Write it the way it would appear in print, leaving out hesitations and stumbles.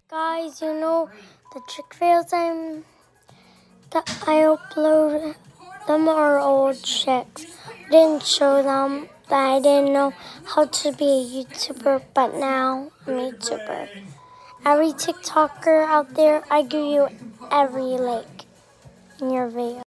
Guys, you know the trick videos I upload them are old tricks. I didn't show them that I didn't know how to be a YouTuber, but now I'm a YouTuber. Every TikToker out there, I give you every link in your video.